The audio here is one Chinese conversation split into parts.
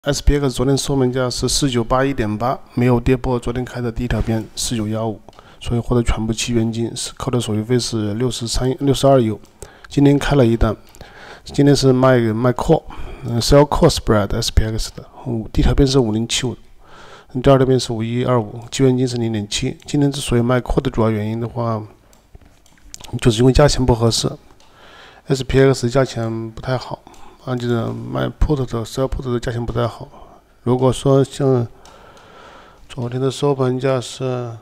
SPX 昨天收盘价是4981.8，没有跌破昨天开的第一条边4915，所以获得全部期权金，扣的手续费是62 U。今天开了一单，今天是卖 call，sell call spread SPX 的，第一条边是5075，第二条边是5125，期权金是0.7。今天之所以卖 call 的主要原因的话，就是因为价钱不合适 ，SPX 价钱不太好。就是卖 put 的 sell put 的价钱不太好。如果说像昨天的收盘价是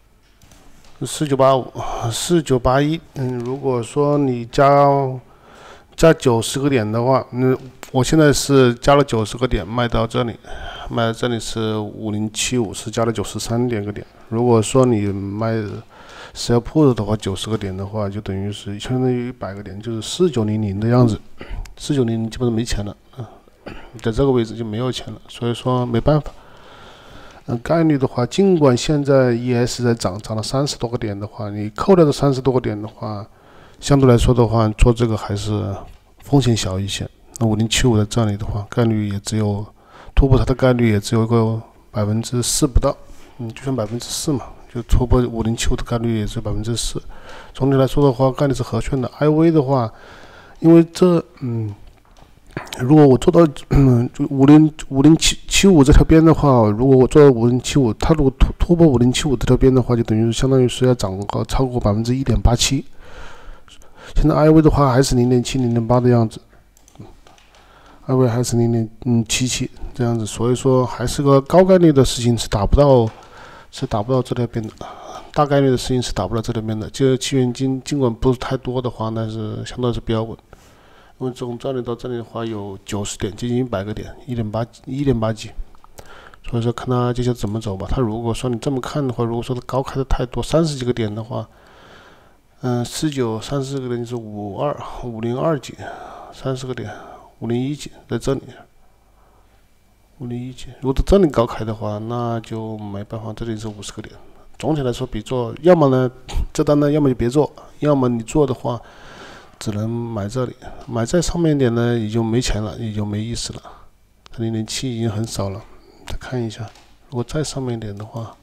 4981，如果说你加90个点的话，我现在是加了90个点卖到这里，是5075，是加了93个点。如果说你卖 sell put 的话，90个点的话，就等于是相当于100个点，就是4900的样子。4900基本上没钱了，在这个位置就没有钱了，所以说没办法。概率的话，尽管现在 ES 在涨了30多个点的话，你扣掉这30多个点的话，相对来说的话，做这个还是风险小一些。那5075在这里的话，概率也只有突破它的概率也只有个4%不到，就算4%嘛，就突破5075的概率也只有4%。总体来说的话，概率是合圈的。IV 的话。因为这，如果我做到就5075这条边的话，如果我做到5075，它如果突破5075这条边的话，就等于相当于是要涨个超过1.87%。现在 IV 的话还是0.7、0.8的样子，IV 还是0.77这样子，所以说还是个高概率的事情，是打不到这条边的。大概率的事情是打不到这条边的。这期权金尽管不是太多的话，但是相对是比较稳。因为从这里到这里的话有90点，接近100个点，1.8几。所以说看它接下来怎么走吧。它如果说你这么看的话，如果说它高开的太多，30几个点的话，30个点就是502几，30个点501几，在这里501几。如果在这里高开的话，那就没办法，这里是50个点。总体来说，比做，要么呢，这单呢，要么就别做，要么你做的话，只能买这里，买在上面一点呢，也就没钱了，也就没意思了。它0.7已经很少了，再看一下，如果再上面一点的话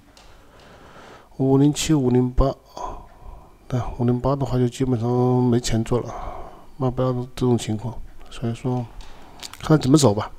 ，507、508，对，508的话就基本上没钱做了，卖不到这种情况，所以说看它怎么走吧。